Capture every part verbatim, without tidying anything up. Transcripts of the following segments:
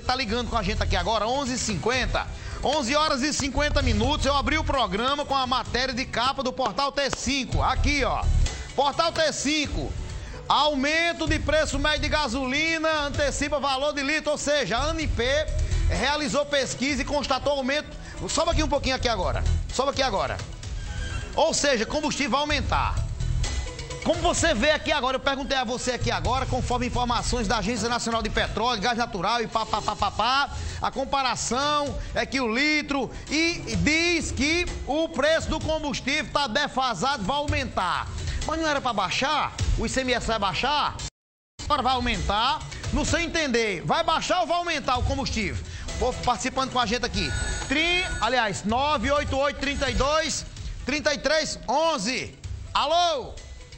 tá ligando com a gente aqui agora, onze e cinquenta. onze horas e cinquenta minutos, eu abri o programa com a matéria de capa do Portal T cinco. Aqui, ó. Portal T cinco. Aumento de preço médio de gasolina antecipa valor de litro, ou seja, a ANP realizou pesquisa e constatou aumento. Sobe aqui um pouquinho aqui agora. Sobe aqui agora. Ou seja, combustível vai aumentar. Como você vê aqui agora, eu perguntei a você aqui agora, conforme informações da Agência Nacional de Petróleo, Gás Natural e papapá, a comparação é que o litro e diz que o preço do combustível está defasado, vai aumentar. Mas não era para baixar? O I C M S vai baixar? Agora vai aumentar. No seu entender, vai baixar ou vai aumentar o combustível? O povo participando com a gente aqui. Tri, aliás, nove oito oito, trinta e dois, trinta e três, onze. Alô?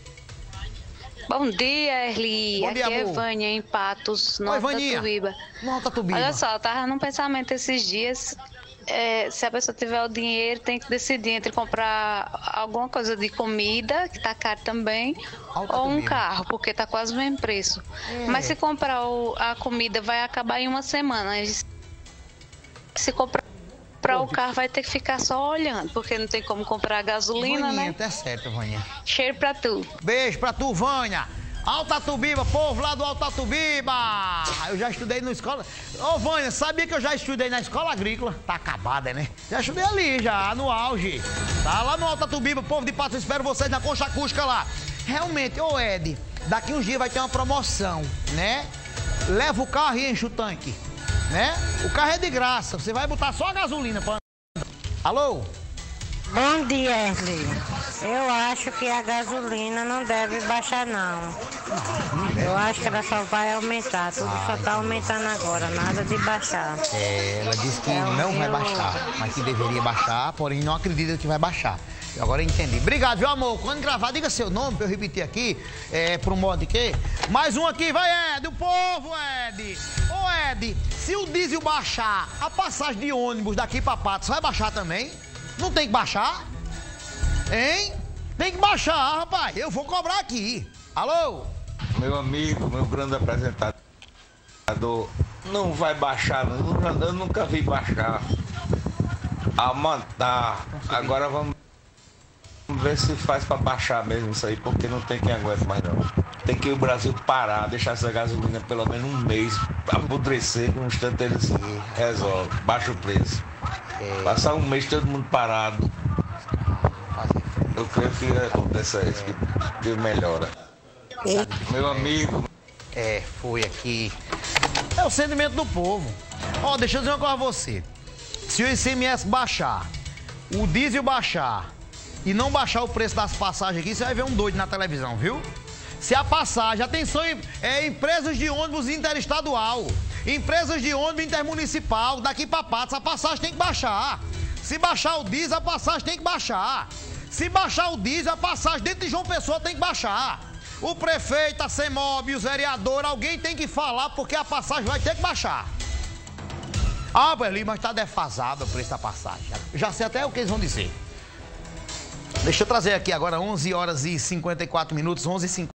Bom dia, Erli. Bom dia, aqui amor. é Vânia, em Patos, Nova Tatuíba. Nova Tatuíba. Olha só, eu tava num pensamento esses dias, é, se a pessoa tiver o dinheiro, tem que decidir entre comprar alguma coisa de comida, que tá caro também, Alta ou um Tatuíba. carro, porque tá quase o mesmo preço. É. Mas se comprar o, a comida, vai acabar em uma semana. Se comprar Para o carro vai ter que ficar só olhando, porque não tem como comprar gasolina, Vaninha, né? tá certo, Vaninha. Cheiro pra tu. Beijo pra tu, Vânia. Altatubíba, povo lá do Altatubíba. Eu já estudei na escola. Ô, Vânia, sabia que eu já estudei na escola agrícola? Tá acabada, né? Já estudei ali, já, no auge. Tá lá no Altatubíba, povo de Patos, espero vocês na Concha Acústica lá. Realmente, ô Ed, daqui uns dias vai ter uma promoção, né? Leva o carro e enche o tanque, né? O carro é de graça, você vai botar só a gasolina pra andar. Alô? Bom dia, Erli. Eu acho que a gasolina não deve baixar, não. Eu acho que ela só vai aumentar. Tudo só está aumentando agora, nada de baixar. É, ela disse que É, não vai eu- baixar, mas que deveria baixar, porém não acredita que vai baixar. Agora eu entendi. Obrigado, viu, amor? Quando gravar, diga seu nome pra eu repetir aqui, é, pro modo de quê? Mais um aqui, vai, Ed, o povo, Ed. Ô, Ed, se o diesel baixar, a passagem de ônibus daqui pra Patos vai baixar também? Não tem que baixar? Hein? Tem que baixar, rapaz. Eu vou cobrar aqui. Alô? Meu amigo, meu grande apresentador, não vai baixar, não. Eu nunca vi baixar. Aumentar. Agora vamos ver se faz para baixar mesmo isso aí, porque não tem quem aguente mais não. Tem que o Brasil parar, deixar essa gasolina pelo menos um mês, apodrecer, com um instante eles resolvem, baixa o preço. É. Passar um mês todo mundo parado. Eu creio que acontece isso, que melhora. Meu amigo. É, foi aqui. É o sentimento do povo. Ó, deixa eu dizer uma coisa a você. Se o I C M S baixar, o diesel baixar e não baixar o preço das passagens aqui, você vai ver um doido na televisão, viu? Se a passagem, atenção, é empresas de ônibus interestadual, empresas de ônibus intermunicipal, daqui pra Patos, a passagem tem que baixar. Se baixar o diesel, a passagem tem que baixar. Se baixar o diesel, a passagem dentro de João Pessoa tem que baixar. O prefeito, a CEMOB, os vereadores, alguém tem que falar porque a passagem vai ter que baixar. Ah, Berlim, mas tá defasado o preço da passagem. Já sei até o que eles vão dizer. Deixa eu trazer aqui agora onze horas e cinquenta e quatro minutos, onze e cinquenta.